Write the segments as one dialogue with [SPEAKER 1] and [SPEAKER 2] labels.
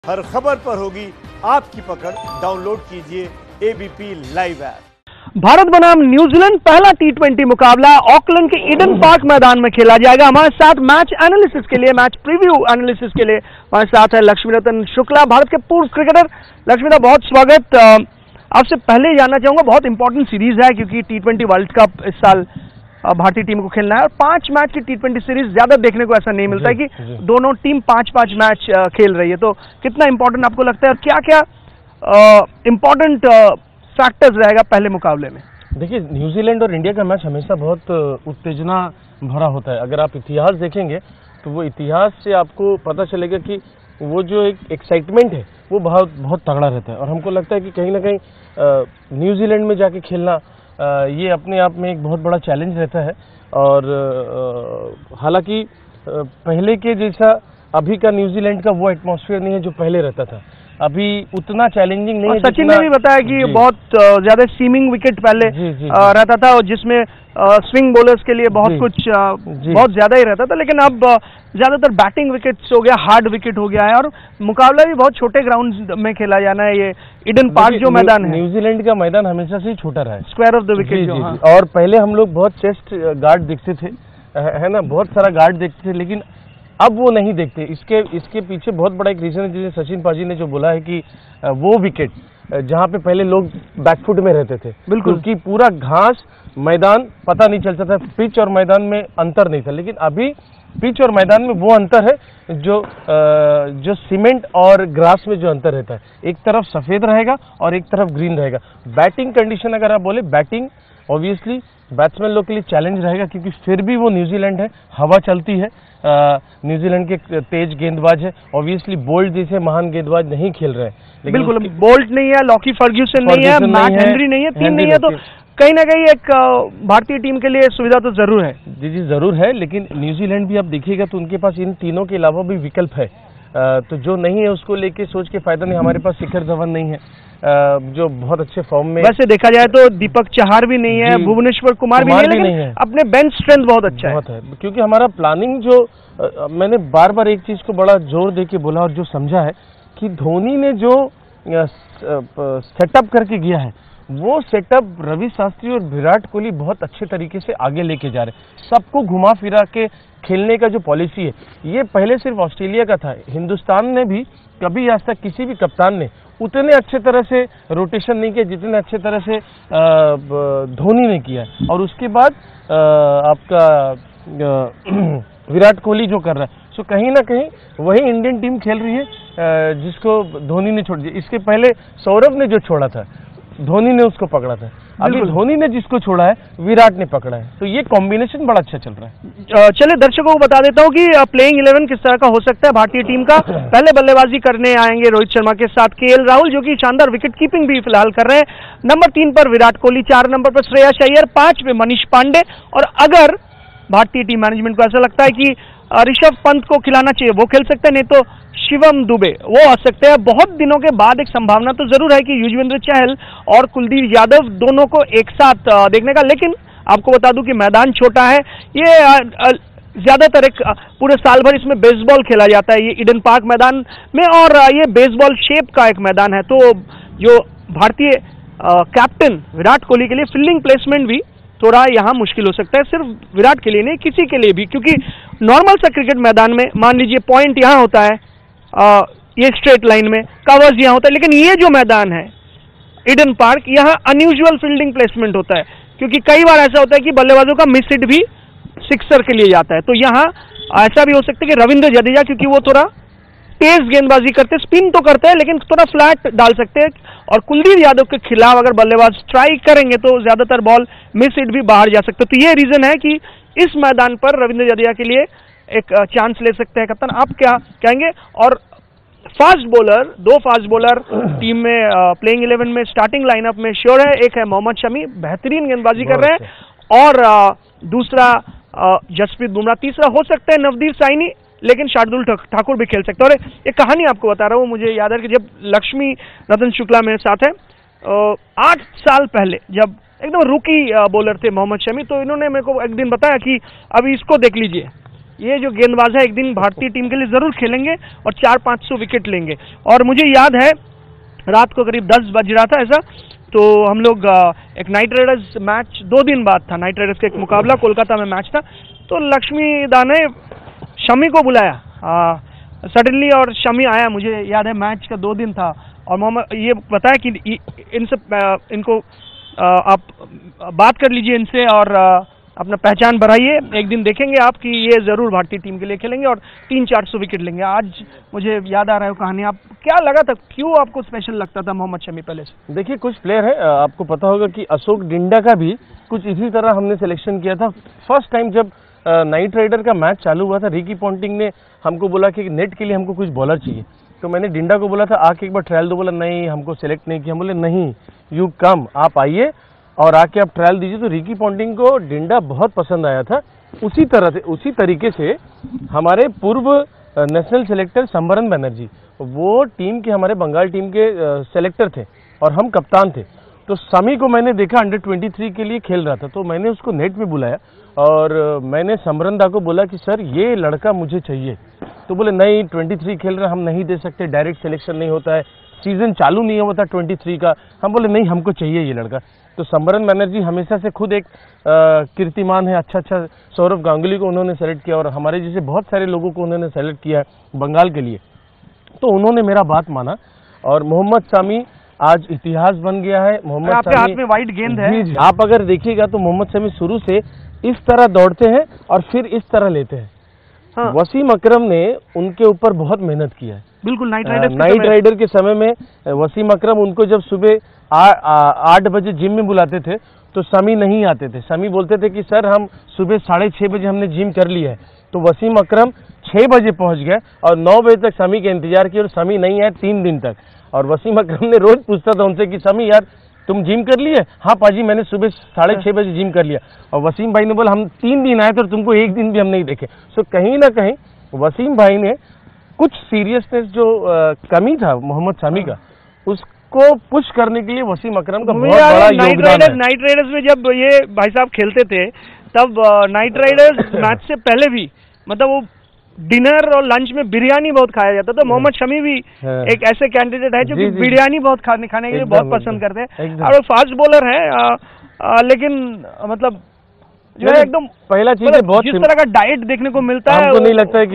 [SPEAKER 1] हर खबर पर होगी आपकी पकड़। डाउनलोड कीजिए ABP लाइव ऐप।
[SPEAKER 2] भारत बनाम न्यूजीलैंड पहला T20 मुकाबला ऑकलैंड के ईडन पार्क मैदान में खेला जाएगा। हमारे साथ मैच एनालिसिस के लिए, मैच प्रीव्यू एनालिसिस के लिए हमारे साथ है लक्ष्मी रतन शुक्ला, भारत के पूर्व क्रिकेटर। लक्ष्मी दा, बहुत स्वागत। आपसे पहले जानना चाहूंगा, बहुत इंपॉर्टेंट सीरीज है क्योंकि T20 वर्ल्ड कप इस साल भारतीय टीम को खेलना है और 5 मैच की T20 सीरीज ज्यादा देखने को ऐसा नहीं मिलता है कि दोनों टीम 5-5 मैच खेल रही है। तो कितना इंपॉर्टेंट आपको लगता है और क्या क्या इंपॉर्टेंट फैक्टर्स रहेगा पहले मुकाबले में?
[SPEAKER 3] देखिए, न्यूजीलैंड और इंडिया का मैच हमेशा बहुत उत्तेजना भरा होता है। अगर आप इतिहास देखेंगे तो वो इतिहास से आपको पता चलेगा कि वो जो एक एक्साइटमेंट है वो बहुत तगड़ा रहता है। और हमको लगता है कि कहीं ना कहीं न्यूजीलैंड में जाके खेलना ये अपने आप में एक बहुत बड़ा चैलेंज रहता है। और हालांकि पहले के जैसा अभी का न्यूजीलैंड का वो एटमॉस्फेयर नहीं है जो पहले रहता था। अभी उतना चैलेंजिंग नहीं है।
[SPEAKER 2] सचिन ने भी बताया कि बहुत ज्यादा सीमिंग विकेट पहले रहता था और जिसमें स्विंग बॉलर्स के लिए बहुत कुछ बहुत ज्यादा ही रहता था, लेकिन अब ज्यादातर बैटिंग विकेट्स हो गया, हार्ड विकेट हो गया है और मुकाबला भी बहुत छोटे ग्राउंड में खेला जाना है। ये ईडन पार्क जो मैदान है,
[SPEAKER 3] न्यूजीलैंड का मैदान हमेशा से ही छोटा रहा है,
[SPEAKER 2] स्क्वायर ऑफ द विकेट जो।
[SPEAKER 3] और पहले हम लोग बहुत चेस्ट गार्ड देखते थे, है ना, बहुत सारा गार्ड देखते थे, लेकिन अब वो नहीं देखते। इसके पीछे बहुत बड़ा एक रीजन है, जैसे सचिन पाजी ने जो बोला है कि वो विकेट जहाँ पे पहले लोग बैकफुट में रहते थे, बिल्कुल, कि पूरा घास मैदान पता नहीं चलता था, पिच और मैदान में अंतर नहीं था। लेकिन अभी पिच और मैदान में वो अंतर है जो सीमेंट और ग्रास में जो अंतर रहता है। एक तरफ सफेद रहेगा और एक तरफ ग्रीन रहेगा। बैटिंग कंडीशन अगर आप बोले, बैटिंग ऑब्वियसली बैट्समैन लोग के लिए चैलेंज रहेगा क्योंकि फिर भी वो न्यूजीलैंड है, हवा चलती है। न्यूजीलैंड के तेज गेंदबाज है, ऑब्वियसली बोल्ट जैसे महान गेंदबाज नहीं खेल रहे हैं।
[SPEAKER 2] बिल्कुल, बोल्ट नहीं है, लॉकी फर्ग्यूसन नहीं है, मैट हेनरी नहीं है, तीन नहीं है, तो कहीं ना कहीं एक भारतीय टीम के लिए सुविधा तो जरूर है।
[SPEAKER 3] जी जरूर है, लेकिन न्यूजीलैंड भी आप देखिएगा तो उनके पास इन तीनों के अलावा भी विकल्प है। तो जो नहीं है उसको लेके सोच के फायदा नहीं। हमारे पास शिखर धवन नहीं है जो बहुत अच्छे फॉर्म में,
[SPEAKER 2] वैसे देखा जाए तो दीपक चहार भी नहीं है, भुवनेश्वर कुमार भी नहीं है, अपने बेंच स्ट्रेंथ बहुत अच्छा है।
[SPEAKER 3] क्योंकि हमारा प्लानिंग जो मैंने बार बार एक चीज को बड़ा जोर दे के बोला और जो समझा है कि धोनी ने जो सेटअप करके गया है वो सेटअप रवि शास्त्री और विराट कोहली बहुत अच्छे तरीके से आगे लेके जा रहे। सबको घुमा फिरा के खेलने का जो पॉलिसी है, ये पहले सिर्फ ऑस्ट्रेलिया का था। हिंदुस्तान ने भी कभी आज तक किसी भी कप्तान ने उतने अच्छे तरह से रोटेशन नहीं किया जितने अच्छे तरह से धोनी ने किया है। और उसके बाद आपका विराट कोहली जो कर रहा है, सो कहीं ना कहीं वही इंडियन टीम खेल रही है जिसको धोनी ने छोड़ दिया। इसके पहले सौरभ ने जो छोड़ा था, धोनी ने उसको पकड़ा था। अभी धोनी ने जिसको छोड़ा है, विराट ने पकड़ा है। तो ये कॉम्बिनेशन बड़ा अच्छा चल रहा है।
[SPEAKER 2] चलिए दर्शकों को बता देता हूँ कि प्लेइंग 11 किस तरह का हो सकता है भारतीय टीम का। पहले बल्लेबाजी करने आएंगे रोहित शर्मा के साथ KL राहुल, जो कि शानदार विकेट कीपिंग भी फिलहाल कर रहे हैं। नंबर 3 पर विराट कोहली, 4 नंबर पर श्रेयस अय्यर, 5 पे मनीष पांडे। और अगर भारतीय टीम मैनेजमेंट को ऐसा लगता है कि ऋषभ पंत को खिलाना चाहिए, वो खेल सकते हैं, नहीं तो शिवम दुबे वो आ सकते हैं। बहुत दिनों के बाद एक संभावना तो जरूर है कि युजवेंद्र चहल और कुलदीप यादव दोनों को एक साथ देखने का। लेकिन आपको बता दूं कि मैदान छोटा है, ये ज्यादातर एक पूरे साल भर इसमें बेसबॉल खेला जाता है, ये ईडन पार्क मैदान में, और ये बेसबॉल शेप का एक मैदान है। तो जो भारतीय कैप्टन विराट कोहली के लिए फील्डिंग प्लेसमेंट भी थोड़ा यहाँ मुश्किल हो सकता है, सिर्फ विराट के लिए नहीं, किसी के लिए भी, क्योंकि नॉर्मल सा क्रिकेट मैदान में मान लीजिए पॉइंट यहाँ होता है, ये स्ट्रेट लाइन में कवर्स यहाँ होता है, लेकिन ये जो मैदान है ईडन पार्क, यहाँ अनयूजुअल फील्डिंग प्लेसमेंट होता है क्योंकि कई बार ऐसा होता है कि बल्लेबाजों का मिस हिट भी सिक्सर के लिए जाता है। तो यहाँ ऐसा भी हो सकता है कि रविंद्र जडेजा, क्योंकि वो थोड़ा तेज गेंदबाजी करते, स्पिन तो करते हैं लेकिन थोड़ा फ्लैट डाल सकते हैं, और कुलदीप यादव के खिलाफ अगर बल्लेबाज ट्राई करेंगे तो ज्यादातर बॉल मिस हिट भी बाहर जा सकते। तो ये रीजन है कि इस मैदान पर रविंद्र जडेजा के लिए एक चांस ले सकते हैं कप्तान। आप क्या कहेंगे? और fast bowler, 2 fast bowler team में प्लेइंग 11 में स्टार्टिंग लाइनअप में श्योर है। एक है मोहम्मद शमी, बेहतरीन गेंदबाजी कर रहे हैं, और दूसरा जसप्रीत बुमराह, तीसरा हो सकता है नवदीप साइनी, लेकिन शार्दुल ठाकुर भी खेल सकते हैं। और एक कहानी आपको बता रहा हूँ, मुझे याद है कि जब लक्ष्मी रतन शुक्ला मेरे साथ है, 8 साल पहले जब एकदम रूकी बॉलर थे मोहम्मद शमी, तो इन्होंने मेरे को एक दिन बताया कि अभी इसको देख लीजिए, ये जो गेंदबाज है एक दिन भारतीय टीम के लिए जरूर खेलेंगे और 400-500 विकेट लेंगे। और मुझे याद है रात को करीब 10 बज रहा था ऐसा, तो हम लोग एक नाइट राइडर्स मैच 2 दिन बाद था, नाइट राइडर्स का एक मुकाबला कोलकाता में मैच था, तो लक्ष्मी दा ने शमी को बुलाया सडनली, और शमी आया, मुझे याद है मैच का 2 दिन था, और मोहम्मद ये बताया कि इनको आप बात कर लीजिए इनसे और अपना पहचान बढ़ाइए, एक दिन देखेंगे आप कि ये जरूर भारतीय टीम के लिए खेलेंगे और 300-400 विकेट लेंगे। आज मुझे याद आ रहा है कहानी, आप क्या लगा था, क्यों आपको स्पेशल लगता था मोहम्मद शमी पहले से?
[SPEAKER 3] देखिए कुछ प्लेयर है, आपको पता होगा कि अशोक डिंडा का भी कुछ इसी तरह हमने सिलेक्शन किया था। फर्स्ट टाइम जब नाइट राइडर का मैच चालू हुआ था, रिकी पॉन्टिंग ने हमको बोला कि नेट के लिए हमको कुछ बॉलर चाहिए, तो मैंने डिंडा को बोला था आके एक बार ट्रायल दो, बोला नहीं हमको सिलेक्ट नहीं किया। बोले नहीं यू कम, आप आइए और आके आप ट्रायल दीजिए। तो रिकी पॉन्टिंग को डिंडा बहुत पसंद आया था। उसी तरीके से हमारे पूर्व नेशनल सेलेक्टर संबरन बनर्जी, वो टीम के हमारे बंगाल टीम के सेलेक्टर थे और हम कप्तान थे। तो शमी को मैंने देखा अंडर 23 के लिए खेल रहा था, तो मैंने उसको नेट में बुलाया और मैंने संबरन दा को बोला कि सर ये लड़का मुझे चाहिए। तो बोले नहीं 23 खेल रहा, हम नहीं दे सकते, डायरेक्ट सिलेक्शन नहीं होता है, सीजन चालू नहीं हुआ था 23 का। हम बोले नहीं हमको चाहिए ये लड़का। तो संबरन बनर्जी हमेशा से खुद एक कीर्तिमान है, अच्छा सौरव गांगुली को उन्होंने सेलेक्ट किया और हमारे जैसे बहुत सारे लोगों को उन्होंने सेलेक्ट किया है बंगाल के लिए। तो उन्होंने मेरा बात माना और मोहम्मद शमी आज इतिहास बन गया है। मोहम्मद
[SPEAKER 2] आपके हाथ में वाइट गेंद है,
[SPEAKER 3] आप अगर देखिएगा तो मोहम्मद शमी शुरू से इस तरह दौड़ते हैं और फिर इस तरह लेते हैं। हाँ। वसीम अकरम ने उनके ऊपर बहुत मेहनत किया है।
[SPEAKER 2] बिल्कुल नाइट
[SPEAKER 3] राइडर के समय में वसीम अकरम उनको जब सुबह 8 बजे जिम में बुलाते थे तो शमी नहीं आते थे। शमी बोलते थे कि सर हम सुबह 6:30 बजे हमने जिम कर लिया है। तो वसीम अकरम 6 बजे पहुंच गए और 9 बजे तक शमी का इंतजार किया और शमी नहीं आए 3 दिन तक। और वसीम अकरम ने रोज पूछता था उनसे कि शमी यार तुम जिम कर लिए? हाँ पाजी मैंने सुबह 6:30 बजे जिम कर लिया। और वसीम भाई ने बोला हम 3 दिन आए थे और तुमको 1 दिन भी हम नहीं देखे। सो कहीं ना कहीं वसीम भाई ने कुछ सीरियसनेस जो कमी था मोहम्मद शमी का, उसको पुश करने के लिए वसीम अकरम का बहुत बड़ा योगदान है।
[SPEAKER 2] नाइट राइडर्स में जब ये भाई साहब खेलते थे तब नाइट राइडर्स मैच से पहले भी मतलब वो डिनर और लंच में बिरयानी बहुत खाया जाता, तो मोहम्मद शमी भी एक ऐसे कैंडिडेट है जो कि बिरयानी बहुत खाने के लिए बहुत पसंद करते हैं और वो फास्ट बॉलर है। लेकिन मतलब जो है एकदम
[SPEAKER 3] पहला चीज है बहुत
[SPEAKER 2] जिस तरह का डाइट देखने को मिलता है,
[SPEAKER 3] हमको नहीं लगता है कि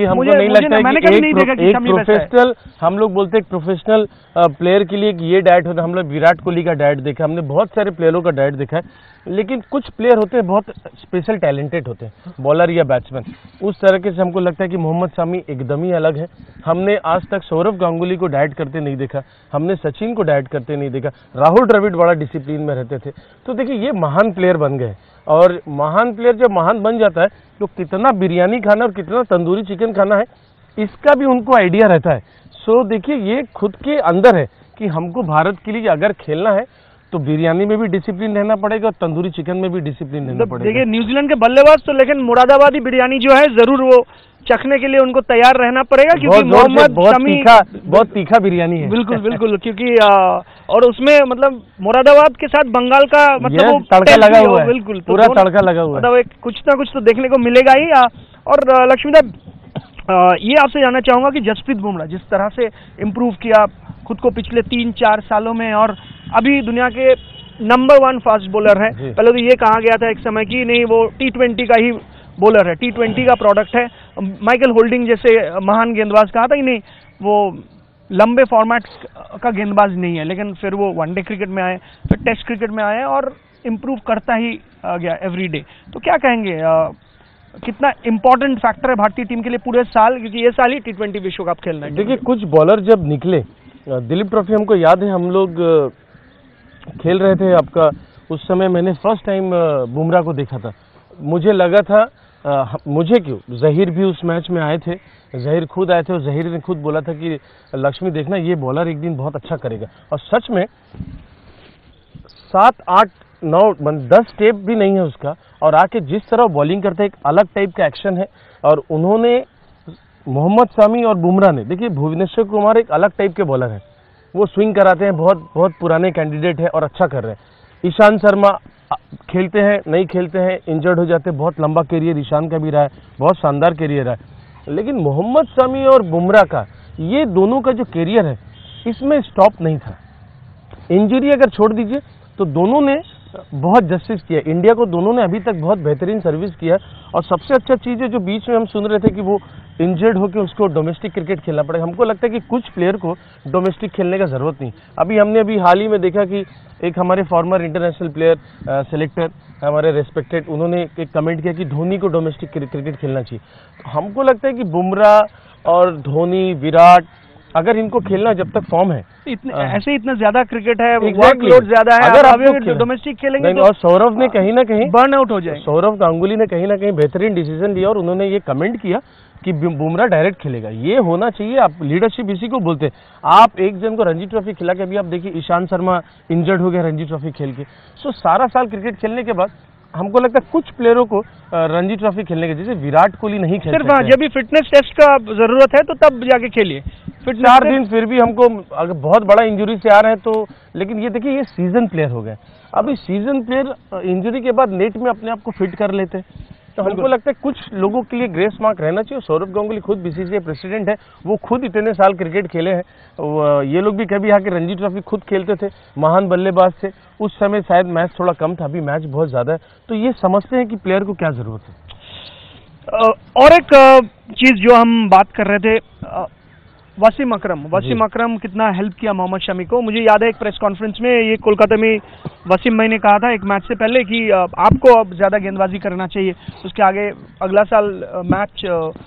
[SPEAKER 3] एक प्रोफेशनल, हम लोग बोलते हैं प्रोफेशनल प्लेयर के लिए कि ये डाइट होता है। हम लोग विराट कोहली का डाइट देखा, हमने बहुत सारे प्लेयरों का डाइट देखा है, लेकिन कुछ प्लेयर होते हैं बहुत स्पेशल टैलेंटेड होते हैं, बॉलर या बैट्समैन। उस तरीके से हमको लगता है कि मोहम्मद शमी एकदम ही अलग है। हमने आज तक सौरव गांगुली को डाइट करते नहीं देखा, हमने सचिन को डाइट करते नहीं देखा, राहुल द्रविड़ बड़ा डिसिप्लिन में रहते थे। तो देखिए ये महान प्लेयर बन गए और महान प्लेयर जब महान बन जाता है तो कितना बिरयानी खाना और कितना तंदूरी चिकन खाना है इसका भी उनको आइडिया रहता है। सो देखिए ये खुद के अंदर है कि हमको भारत के लिए अगर खेलना है तो बिरयानी में भी डिसिप्लिन रहना पड़ेगा और तंदूरी चिकन में भी डिसिप्लिन रहना पड़ेगा।
[SPEAKER 2] देखिए न्यूजीलैंड के बल्लेबाज तो लेकिन मुरादाबादी बिरयानी जो है जरूर वो चखने के लिए उनको तैयार रहना पड़ेगा, क्योंकि मोहम्मद शमी
[SPEAKER 3] बहुत तीखा बिरयानी है।
[SPEAKER 2] बिल्कुल बिल्कुल, क्योंकि और उसमें मतलब मुरादाबाद के साथ बंगाल का मतलब
[SPEAKER 3] तड़का लगा हुआ है,
[SPEAKER 2] बिल्कुल
[SPEAKER 3] पूरा तड़का लगा हुआ है,
[SPEAKER 2] मतलब कुछ ना कुछ तो देखने को मिलेगा ही। और लक्ष्मी दा ये आपसे जानना चाहूंगा कि जसप्रीत बुमराह जिस तरह से इम्प्रूव किया खुद को पिछले 3-4 सालों में और अभी दुनिया के नंबर 1 फास्ट बॉलर है। पहले तो ये कहा गया था एक समय की नहीं वो T20 का ही बॉलर है, T20 का प्रोडक्ट है। माइकल होल्डिंग जैसे महान गेंदबाज कहा था कि नहीं वो लंबे फॉर्मेट का गेंदबाज नहीं है, लेकिन फिर वो वनडे क्रिकेट में आए, फिर टेस्ट क्रिकेट में आए और इम्प्रूव करता ही गया एवरी डे। तो क्या कहेंगे कितना इंपॉर्टेंट फैक्टर है भारतीय टीम के लिए पूरे साल, क्योंकि ये साल ही T20 विश्व कप खेलना है।
[SPEAKER 3] देखिए कुछ बॉलर जब निकले, दिलीप ट्रॉफी हमको याद है हम लोग खेल रहे थे आपका, उस समय मैंने फर्स्ट टाइम बुमराह को देखा था। मुझे लगा था मुझे क्यों, जहीर भी उस मैच में आए थे, जहीर खुद आए थे और जहीर ने खुद बोला था कि लक्ष्मी देखना ये बॉलर एक दिन बहुत अच्छा करेगा। और सच में 7, 8, 9, 10 स्टेप भी नहीं है उसका, और आके जिस तरह बॉलिंग करते हैं एक अलग टाइप का एक्शन है। और उन्होंने मोहम्मद शमी और बुमराह ने, देखिए भुवनेश्वर कुमार एक अलग टाइप के बॉलर हैं, वो स्विंग कराते हैं, बहुत पुराने कैंडिडेट है और अच्छा कर रहे हैं। ईशांत शर्मा खेलते हैं नहीं खेलते हैं, इंजर्ड हो जाते हैं, बहुत लंबा करियर ईशान का भी रहा है, बहुत शानदार करियर रहा है, लेकिन मोहम्मद शमी और बुमराह का ये दोनों का जो करियर है इसमें स्टॉप नहीं था। इंजरी अगर छोड़ दीजिए तो दोनों ने बहुत जस्टिस किया इंडिया को, दोनों ने अभी तक बहुत बेहतरीन सर्विस किया। और सबसे अच्छा चीज़ है जो बीच में हम सुन रहे थे कि वो इंजर्ड होकर उसको डोमेस्टिक क्रिकेट खेलना पड़ेगा, हमको लगता है कि कुछ प्लेयर को डोमेस्टिक खेलने का ज़रूरत नहीं। हमने हाल ही में देखा कि एक हमारे फॉर्मर इंटरनेशनल प्लेयर सेलेक्टर हमारे रेस्पेक्टेड, उन्होंने एक कमेंट किया कि धोनी को डोमेस्टिक क्रिकेट खेलना चाहिए। तो हमको लगता है कि बुमराह और धोनी, विराट, अगर इनको खेलना जब तक फॉर्म है,
[SPEAKER 2] ऐसे इतना ज्यादा क्रिकेट है,
[SPEAKER 3] exactly,
[SPEAKER 2] वर्कलोड ज्यादा है,
[SPEAKER 3] अगर आप
[SPEAKER 2] डोमेस्टिक खेलेंगे तो
[SPEAKER 3] और सौरव ने कहीं ना कहीं
[SPEAKER 2] बर्न आउट हो जाए।
[SPEAKER 3] सौरव गांगुली ने कहीं ना कहीं बेहतरीन डिसीजन लिया और उन्होंने ये कमेंट किया कि बुमराह डायरेक्ट खेलेगा। ये होना चाहिए, आप लीडरशिप इसी को बोलते हैं। आप एक जन को रणजी ट्रॉफी खिला के, अभी आप देखिए ईशान शर्मा इंजर्ड हो गया रणजी ट्रॉफी खेल के। सो सारा साल क्रिकेट खेलने के बाद हमको लगता है कुछ प्लेयरों को रणजी ट्रॉफी खेलने के, जैसे विराट कोहली नहीं खेल
[SPEAKER 2] सिर्फ जब भी फिटनेस टेस्ट का जरूरत है तो तब जाके खेलिए।
[SPEAKER 3] 4 दिन फिर भी हमको अगर बहुत बड़ा इंजरी से आ रहे हैं तो, लेकिन ये देखिए ये सीजन प्लेयर हो गए। अभी सीजन प्लेयर इंजरी के बाद नेट में अपने आप को फिट कर लेते हैं, तो हमको लगता है कुछ लोगों के लिए ग्रेस मार्क रहना चाहिए। सौरव गांगुली खुद बीसीसीआई प्रेसिडेंट है, वो खुद इतने साल क्रिकेट खेले हैं, ये लोग भी कभी आके रणजी ट्रॉफी खुद खेलते थे, महान बल्लेबाज थे। उस समय शायद मैच थोड़ा कम था, अभी मैच बहुत ज्यादा है, तो ये समझते हैं कि प्लेयर को क्या जरूरत है।
[SPEAKER 2] और एक चीज जो हम बात कर रहे थे, वसीम अकरम कितना हेल्प किया मोहम्मद शमी को। मुझे याद है एक प्रेस कॉन्फ्रेंस में ये कोलकाता में वसीम भाई ने कहा था एक मैच से पहले कि आपको अब ज़्यादा गेंदबाजी करना चाहिए, उसके आगे अगला साल मैच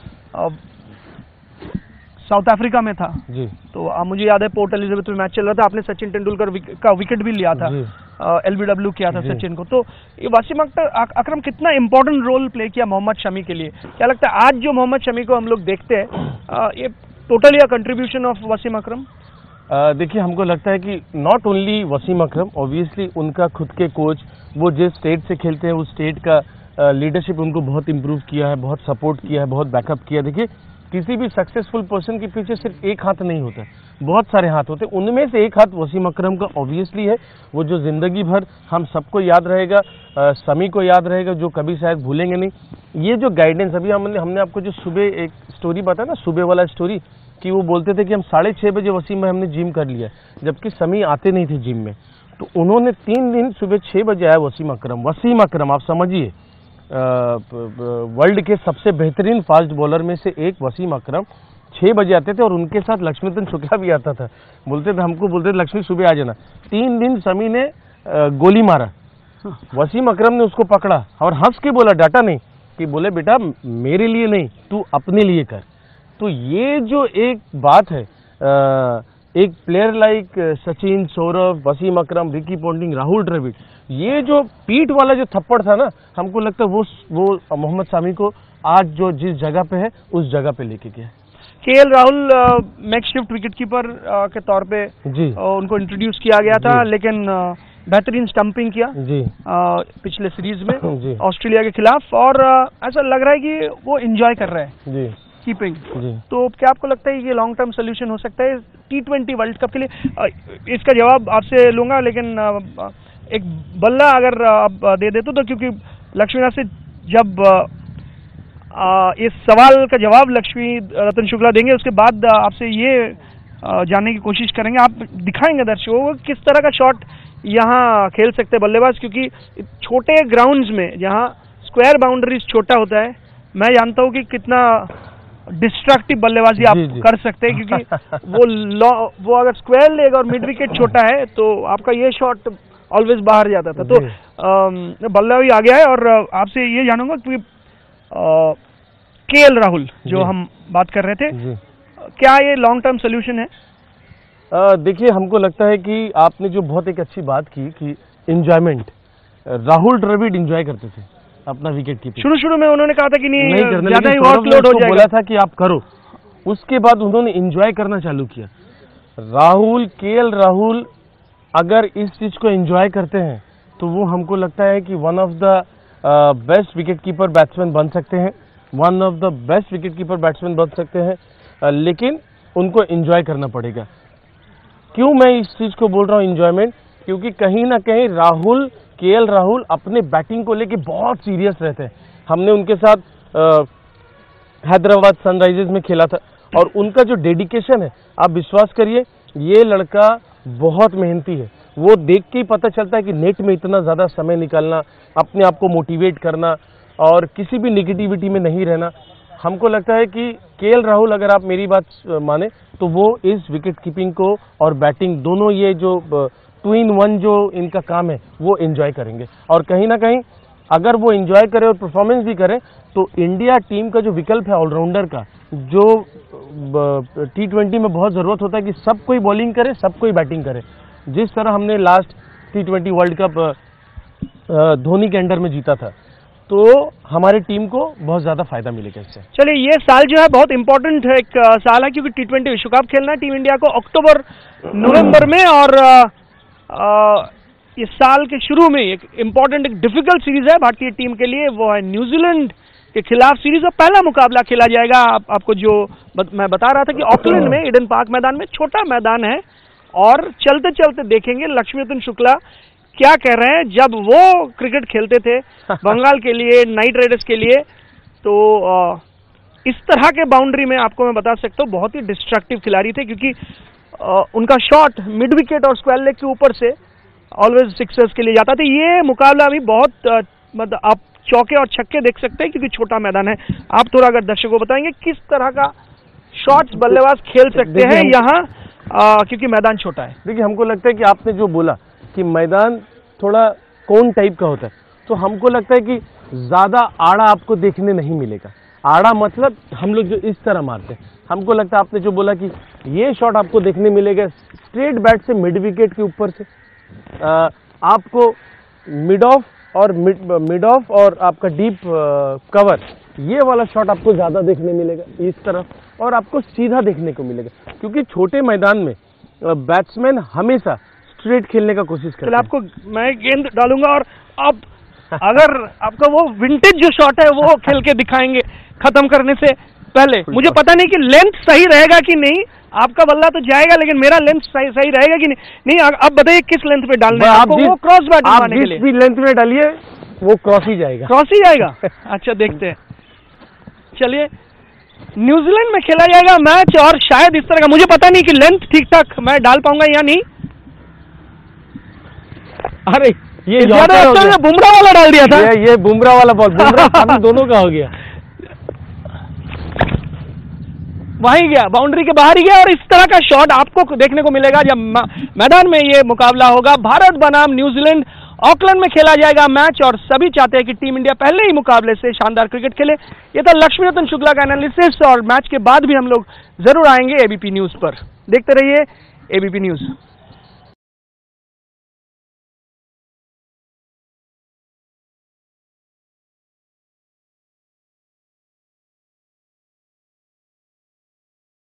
[SPEAKER 2] साउथ अफ्रीका में था जी। तो मुझे याद है पोर्ट एलिजाबेथ में मैच चल रहा था, आपने सचिन तेंदुलकर का विकेट भी लिया था, LBW किया था सचिन को। तो ये वसीम अकरम कितना इंपॉर्टेंट रोल प्ले किया मोहम्मद शमी के लिए। क्या लगता है आज जो मोहम्मद शमी को हम लोग देखते हैं, ये totally a contribution of Wasim Akram?
[SPEAKER 3] देखिए हमको लगता है कि not only Wasim Akram, obviously उनका खुद के कोच, वो जिस स्टेट से खेलते हैं उस स्टेट का लीडरशिप उनको बहुत इम्प्रूव किया है, बहुत सपोर्ट किया है, बहुत बैकअप किया। देखिए किसी भी सक्सेसफुल पर्सन के पीछे सिर्फ एक हाथ नहीं होता, बहुत सारे हाथ होते हैं, उनमें से एक हाथ वसीम अकरम का ऑब्वियसली है, वो जो जिंदगी भर हम सबको याद रहेगा, शमी को याद रहेगा, जो कभी शायद भूलेंगे नहीं। ये जो गाइडेंस, अभी हमने आपको जो सुबह एक स्टोरी बताया ना, सुबह वाला स्टोरी, कि वो बोलते थे कि हम 6:30 बजे वसीम भाई हमने जिम कर लिया, जबकि शमी आते नहीं थे जिम में। तो उन्होंने 3 दिन सुबह 6 बजे आया वसीम अकरम, आप समझिए वर्ल्ड के सबसे बेहतरीन फास्ट बॉलर में से एक वसीम अकरम 6 बजे आते थे, और उनके साथ लक्ष्मी रतन शुक्ला भी आता था। बोलते थे लक्ष्मी सुबह आ जाना। 3 दिन शमी ने गोली मारा, वसीम अकरम ने उसको पकड़ा और हंस के बोला, डाटा नहीं, कि बोले बेटा मेरे लिए नहीं, तू अपने लिए कर। तो ये जो एक बात है, एक player like Sachin, Sourav, Wasim Akram, Ricky Ponting, Rahul Dravid, ये जो पीठ वाला जो थप्पड़ था ना, हमको लगता है वो मोहम्मद शमी को आज जो जिस जगह पे है उस जगह पे लेके गया।
[SPEAKER 2] KL Rahul max shift wicket keeper के तौर पे जी उनको इंट्रोड्यूस किया गया था, लेकिन बेहतरीन स्टंपिंग किया जी पिछले सीरीज में ऑस्ट्रेलिया के खिलाफ, और ऐसा लग रहा है कि वो एंजॉय कर रहे हैं जी कीपिंग। तो क्या आपको लगता है ये लॉन्ग टर्म सोल्यूशन हो सकता है T20 वर्ल्ड कप के लिए? इसका जवाब आपसे लूंगा, लेकिन एक बल्ला अगर आप दे देते तो, क्योंकि लक्ष्मीनाथ से जब इस सवाल का जवाब लक्ष्मी रतन शुक्ला देंगे, उसके बाद आपसे ये जानने की कोशिश करेंगे, आप दिखाएंगे दर्शकों को किस तरह का शॉट यहाँ खेल सकते हैं बल्लेबाज, क्योंकि छोटे ग्राउंड्स में जहाँ स्क्वायर बाउंड्रीज छोटा होता है, मैं जानता हूँ कि कितना डिस्ट्रक्टिव बल्लेबाजी आप कर सकते हैं, क्योंकि वो अगर स्क्वायर लेग और मिड विकेट छोटा है तो आपका ये शॉट ऑलवेज बाहर जाता था। तो बल्ला भी आ गया है, और आपसे ये जानूंगा कि केएल राहुल जो हम बात कर रहे थे, क्या ये लॉन्ग टर्म सोल्यूशन है?
[SPEAKER 3] देखिए हमको लगता है कि आपने जो बहुत एक अच्छी बात की कि एंजॉयमेंट, राहुल द्रविड़ एंजॉय करते थे अपना विकेट कीपिंग। शुरू में उन्होंने कहा था कि नहीं ज्यादा ही वर्कलोड हो जाएगा, बोला था कि आप करो, उसके बाद उन्होंने एंजॉय करना चालू किया। केएल राहुल अगर इस चीज को एंजॉय करते हैं तो वो हमको लगता है कि one of the best wicket keeper batsman बन सकते हैं, बन सकते हैं, लेकिन उनको एंजॉय करना पड़ेगा। क्यों मैं इस चीज को बोल रहा हूँ एंजॉयमेंट? क्योंकि कहीं ना कहीं राहुल केएल राहुल अपने बैटिंग को लेके बहुत सीरियस रहते हैं। हमने उनके साथ हैदराबाद सनराइजर्स में खेला था और उनका जो डेडिकेशन है, आप विश्वास करिए, ये लड़का बहुत मेहनती है। वो देख के ही पता चलता है कि नेट में इतना ज़्यादा समय निकालना, अपने आप को मोटिवेट करना और किसी भी निगेटिविटी में नहीं रहना। हमको लगता है कि केएल राहुल, अगर आप मेरी बात माने, तो वो इस विकेट कीपिंग को और बैटिंग दोनों, ये जो 2 in 1 जो इनका काम है, वो एंजॉय करेंगे। और कहीं ना कहीं अगर वो एंजॉय करे और परफॉर्मेंस भी करे, तो इंडिया टीम का जो विकल्प है ऑलराउंडर का, जो T20 में बहुत ज़रूरत होता है कि सब कोई बॉलिंग करे, सब कोई बैटिंग करे। जिस तरह हमने last T20 world cup Dhoni के अंडर में जीता था, तो हमारी टीम को बहुत ज़्यादा फायदा मिलेगा इससे।
[SPEAKER 2] चलिए, ये साल जो है बहुत इंपॉर्टेंट एक साल है, क्योंकि T20 विश्व कप खेलना है टीम इंडिया को अक्टूबर नवंबर में, और इस साल के शुरू में एक इंपॉर्टेंट, एक डिफिकल्ट सीरीज है भारतीय टीम के लिए, वो है न्यूजीलैंड के खिलाफ सीरीज। और पहला मुकाबला खेला जाएगा, आपको जो मैं बता रहा था कि ऑकलैंड में ईडन पार्क मैदान में, छोटा मैदान है, और चलते चलते देखेंगे लक्ष्मी रतन शुक्ला क्या कह रहे हैं। जब वो क्रिकेट खेलते थे बंगाल के लिए, नाइट राइडर्स के लिए, तो इस तरह के बाउंड्री में आपको मैं बता सकता हूँ बहुत ही डिस्ट्रक्टिव खिलाड़ी थे, क्योंकि उनका शॉट मिड विकेट और स्क्वायर लेग के ऊपर से ऑलवेज सिक्सर्स के लिए जाता था। ये मुकाबला अभी बहुत मतलब आप चौके और छक्के देख सकते हैं, क्योंकि छोटा मैदान है। आप थोड़ा अगर दर्शकों को बताएंगे किस तरह का शॉट्स बल्लेबाज खेल सकते हैं यहाँ, क्योंकि मैदान छोटा है।
[SPEAKER 3] देखिए, हमको लगता है कि आपने जो बोला कि मैदान थोड़ा कोन टाइप का होता है, तो हमको लगता है कि ज़्यादा आड़ा आपको देखने नहीं मिलेगा। आड़ा मतलब हम लोग जो इस तरह मारते हैं, हमको लगता है आपने जो बोला कि ये शॉट आपको देखने मिलेगा स्ट्रेट बैट से मिड विकेट के ऊपर से, आपको मिड ऑफ और आपका डीप कवर, ये वाला शॉट आपको ज़्यादा देखने मिलेगा इस तरफ, और आपको सीधा देखने को मिलेगा, क्योंकि छोटे मैदान में बैट्समैन हमेशा स्ट्रेट खेलने का कोशिश करते हैं।
[SPEAKER 2] आपको मैं गेंद डालूंगा और अब अगर आपका वो विंटेज जो शॉट है वो खेल के दिखाएंगे खत्म करने से पहले। मुझे पता नहीं कि लेंथ सही रहेगा कि नहीं, आपका बल्ला तो जाएगा, लेकिन मेरा लेंथ सही रहेगा कि नहीं। अब बताइए किस लेंथ पे डालना है आपको, वो क्रॉस बैट मारने के लिए।
[SPEAKER 3] जिस भी लेंथ में डालिए वो क्रॉस ही जाएगा।
[SPEAKER 2] क्रॉस ही जाएगा। अच्छा, देखते हैं। चलिए, न्यूजीलैंड में खेला जाएगा मैच, और शायद इस तरह का, मुझे पता नहीं कि लेंथ ठीक ठाक मैं डाल पाऊंगा या नहीं।
[SPEAKER 3] अरे ये
[SPEAKER 2] बुमराह वाला डाल दिया था,
[SPEAKER 3] ये बुमराह वाला बॉल, बुमराह दोनों का हो गया,
[SPEAKER 2] वहीं गया, बाउंड्री के बाहर ही गया। और इस तरह का शॉट आपको देखने को मिलेगा जब मैदान में ये मुकाबला होगा। भारत बनाम न्यूजीलैंड, ऑकलैंड में खेला जाएगा मैच, और सभी चाहते हैं कि टीम इंडिया पहले ही मुकाबले से शानदार क्रिकेट खेले। ये था लक्ष्मी रतन शुक्ला का एनालिसिस, और मैच के बाद भी हम लोग जरूर आएंगे एबीपी न्यूज पर। देखते रहिए एबीपी न्यूज।